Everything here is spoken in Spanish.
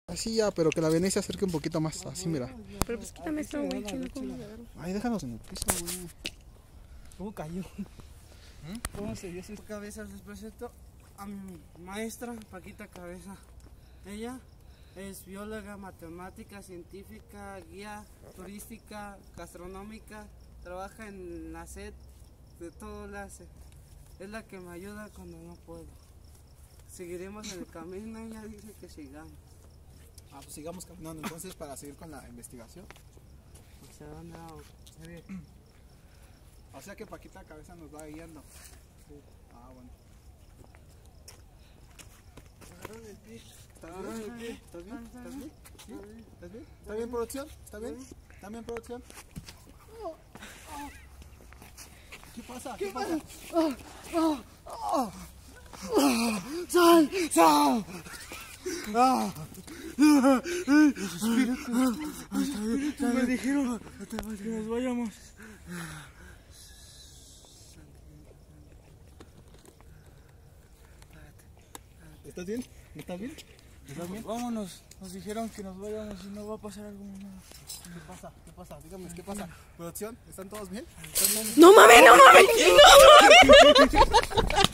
Así ya, pero que la Venecia se acerque un poquito más. Así, mira. Pero pues quítame esto, güey, chino, ¿cómo le agarro? Ay, déjanos en el piso, güey. ¿Cómo cayó? ¿Cómo se dio sus cabezas? Les presento a mi maestra, Paquita Cabeza. Ella es bióloga, matemática, científica, guía turística, gastronómica, trabaja en la SED, de todo lo hace. Es la que me ayuda cuando no puedo. Seguiremos en el camino, ella dice que sigamos. Ah, pues sigamos caminando entonces para seguir con la investigación. O sea, no, O sea que Paquita Cabeza nos va guiando. Sí. Ah, bueno. agarran el pie. ¿Estás bien? ¿Estás bien? ¿Estás bien? ¿Sí? ¿Estás bien? ¿Está bien, producción? ¿Está bien? ¿Está bien, producción? ¿Qué pasa? ¿Qué pasa? ¡Sal! ¡Sal! Me dijeron que nos vayamos. ¿Estás bien? ¿Estás bien? ¿Estás bien? Vámonos, nos dijeron que nos vayamos y no va a pasar algo malo. ¿Qué pasa? ¿Qué pasa? Dígame, ¿qué pasa? ¿Producción? ¿Están todos bien? ¡No mames, no mames! ¡No mames!